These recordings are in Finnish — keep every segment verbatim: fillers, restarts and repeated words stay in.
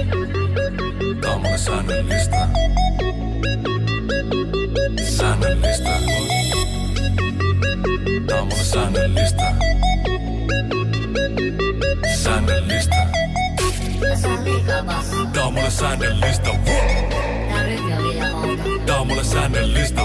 Tää on mulle säännöllistä. Säännöllistä. Tää on mulle säännöllistä. Säännöllistä. Tää on mulle säännöllistä. Tää on mulle säännöllistä.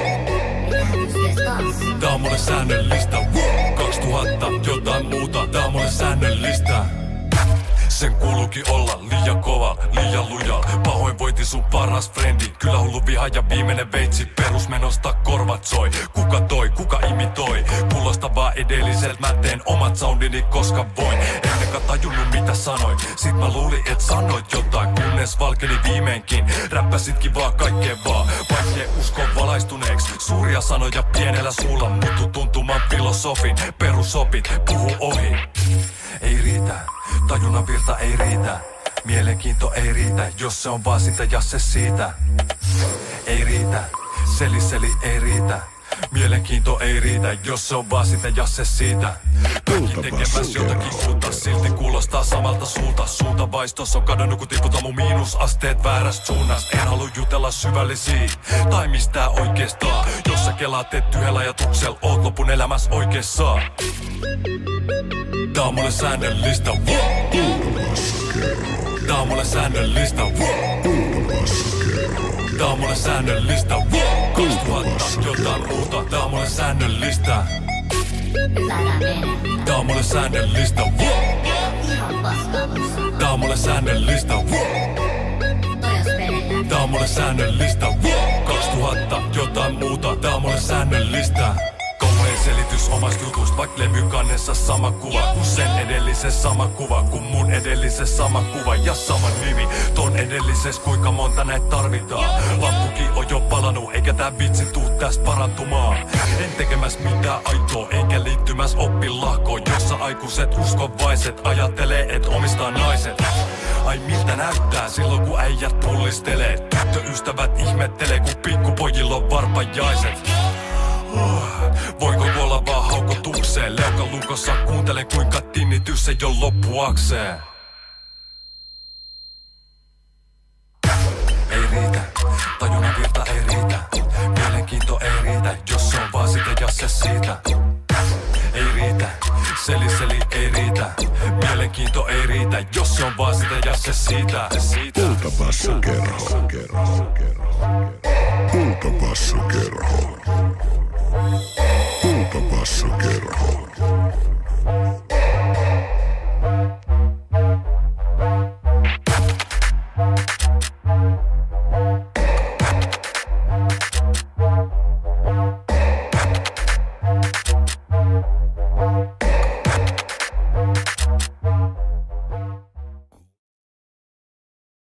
Tää on mulle säännöllistä. kaksituhatta jotain muuta. Tää on mulle säännöllistä. Sen kuuluukin olla liian kova, liian luja. Pahoinvointi sun paras frendi. Kyllä hullu viha ja viimeinen veitsi. Perusmenosta korvat soi. Kuka toi, kuka imitoi? Kuulosta vaan edelliseltä. Mä teen omat soundini koska voin. Ennekä tajunnut mitä sanoin. Sit mä luulin et sanoit jotain. Kunnes valkeni viimeinkin. Räppäsitkin vaan kaikkeen vaan. Vaikkei usko valaistuneeksi. Suuria sanoja pienellä suulla. Muttu tuntuman filosofin. Perusopit puhu ohi. Ei riitä. Tajunnan virta ei riitä. Mielenkiinto ei riitä. Jos se on vaan sitä ja se siitä. Ei riitä. Seli seli ei riitä. Mielenkiinto ei riitä. Jos se on vaan sitä ja se siitä. Kaikki tekemäs jotakin uutta. Silti kuulostaa samalta suulta. Suuntavaistos on kadonnut kun tiputa mun miinusasteet väärästä suunnasta. En halua jutella syvällisiä tai mistään oikeastaan. Jos sä kelaat teet yhdellä ajatuksella. Oot lopun elämässä oikeessaan. Tää on mulle säännöllistä. Tää on mulle säännöllistä. Tää on mulle säännöllistä. kaksituhatta jotain muuta. Tää on mulle säännöllistä. Tää on mulle säännöllistä. Tää on mulle säännöllistä. Tää on mulle säännöllistä. kaksituhatta jotain muuta. Tää on mulle säännöllistä. Kauhean selitys omasta jutusta, vaik levykannessa sama kuva. Kun sen edellisessä sama kuva, kun mun edellisessä sama kuva. Ja sama nimi, ton edellisessä kuinka monta näitä tarvitaan. Lampukin on jo palanut, eikä tää vitsi tuu tästä parantumaan. En tekemäs mitään aitoa, eikä liittymäs oppilahkoon. Jossa aikuiset uskovaiset ajattelee, et omistaa naiset. Ai miltä näyttää silloin kun äijät pullistelee. Tyttöystävät ihmettelee, kun pikkupojilla on varpajaiset. Voiko olla vaan haukotukseen? Leuka lukossa kuuntelen kuinka tinnitys ei oo loppuakseen. Ei riitä, tajunnan virta ei riitä. Mielenkiinto ei riitä, jos se on vaan sitä ja se siitä. Ei riitä, seli seli ei riitä. Mielenkiinto ei riitä, jos se on vaan sitä ja se siitä. Kultapassakerho. Kultapassakerho.